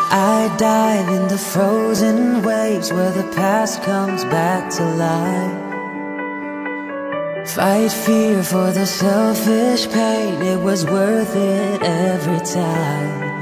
I dive in the frozen waves where the past comes back to life. Fight fear for the selfish pain, it was worth it every time.